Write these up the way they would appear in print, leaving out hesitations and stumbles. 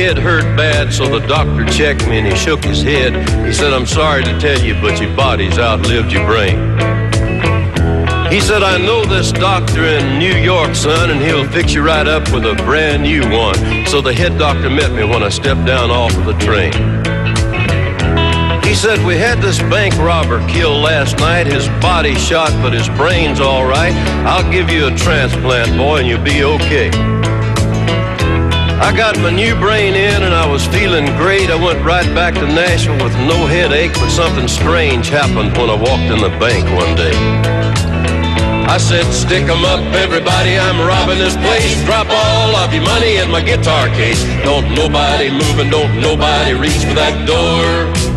head hurt bad, so the doctor checked me and he shook his head. He said, I'm sorry to tell you, but your body's outlived your brain. He said, I know this doctor in New York, son, and he'll fix you right up with a brand new one. So the head doctor met me when I stepped down off of the train. He said, we had this bank robber killed last night. His body shot, but his brain's all right. I'll give you a transplant, boy, and you'll be okay. I got my new brain in and I was feeling great. I went right back to Nashville with no headache, but something strange happened when I walked in the bank one day. I said, stick 'em up, everybody, I'm robbing this place. Drop all of your money in my guitar case. Don't nobody move and don't nobody reach for that door.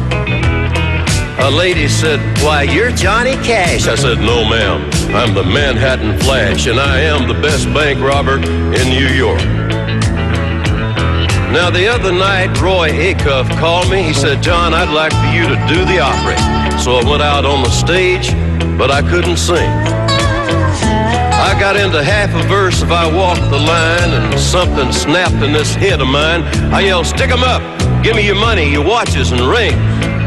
A lady said, why, you're Johnny Cash. I said, no, ma'am, I'm the Manhattan Flash, and I am the best bank robber in New York. Now, the other night, Roy Acuff called me. He said, John, I'd like for you to do the opera. So I went out on the stage, but I couldn't sing. I got into half a verse if I walked the line, and something snapped in this head of mine. I yelled, stick 'em up, give me your money, your watches and rings.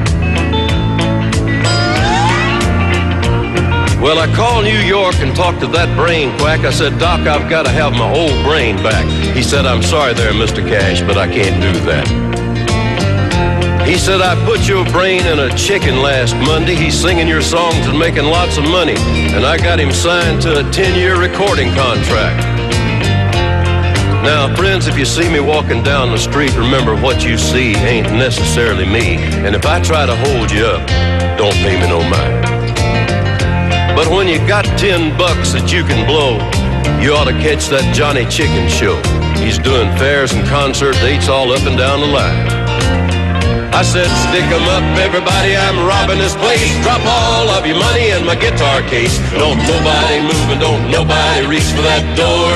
Well, I called New York and talked to that brain quack. I said, Doc, I've got to have my old brain back. He said, I'm sorry there, Mr. Cash, but I can't do that. He said, I put your brain in a chicken last Monday. He's singing your songs and making lots of money. And I got him signed to a 10-year recording contract. Now, friends, if you see me walking down the street, remember what you see ain't necessarily me. And if I try to hold you up, don't pay me no mind. But when you got $10 that you can blow, you ought to catch that Johnny Chicken show. He's doing fairs and concert dates all up and down the line. I said, stick 'em up, everybody, I'm robbing this place. Drop all of your money in my guitar case. Don't nobody move and don't nobody reach for that door.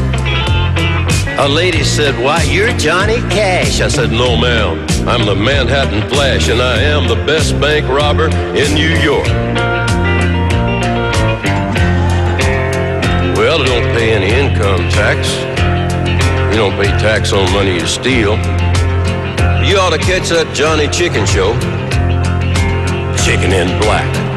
A lady said, why, you're Johnny Cash. I said, no, ma'am, I'm the Manhattan Flash, and I am the best bank robber in New York. Well, I don't pay any income tax. You don't pay tax on money you steal. You ought to catch that Johnny Chicken show. Chicken in Black.